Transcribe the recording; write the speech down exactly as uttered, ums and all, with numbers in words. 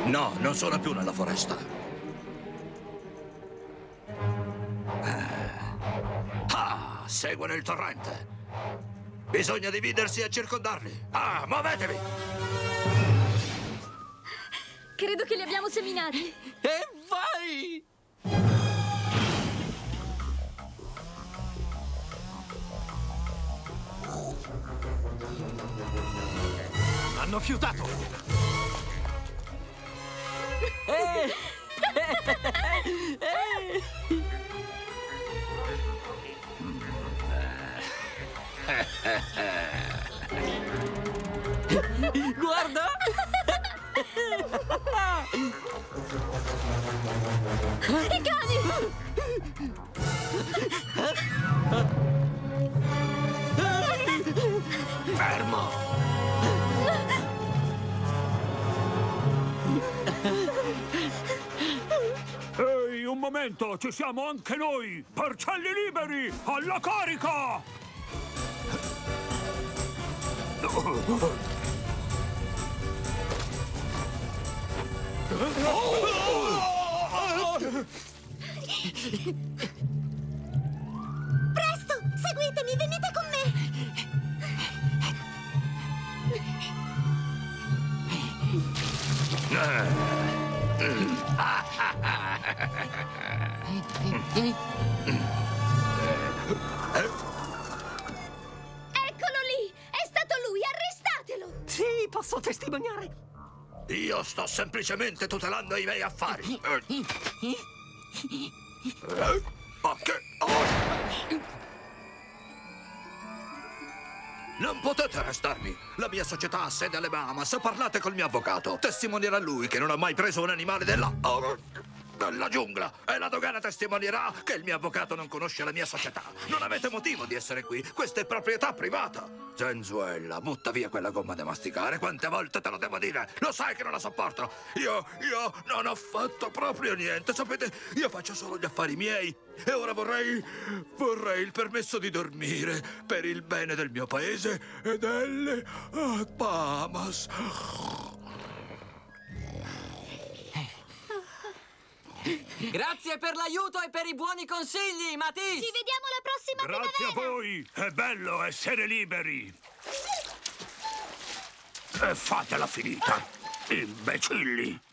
No, non sono più nella foresta. Ah, seguono il torrente. Bisogna dividersi e circondarli. Ah, muovetevi! Credo che li abbiamo seminati. E vai! Hanno fiutato! Eh! Eh! Guarda! I cani! Fermo! Ehi, un momento, ci siamo anche noi! Parcelli liberi, alla carica! Presto, seguitemi, venite con me! Eccolo lì! È stato lui, arrestatelo! Sì, posso testimoniare. Io sto semplicemente tutelando i miei affari. Eh, Ma che... Oh! Non potete arrestarmi! La mia società ha sede alle Bahamas. Parlate col mio avvocato. Testimonierà lui che non ha mai preso un animale della... Oh, della giungla. E la dogana testimonierà che il mio avvocato non conosce la mia società. Non avete motivo di essere qui. Questa è proprietà privata. Genzuella, butta via quella gomma da masticare. Quante volte te lo devo dire? Lo sai che non la sopporto. Io, io non ho fatto proprio niente. Sapete, io faccio solo gli affari miei. E ora vorrei... vorrei il permesso di dormire per il bene del mio paese e delle uh, Bahamas. Grazie per l'aiuto e per i buoni consigli, Matisse! Ci vediamo la prossima Grazie a primavera! voi! È bello essere liberi! E fatela finita, imbecilli!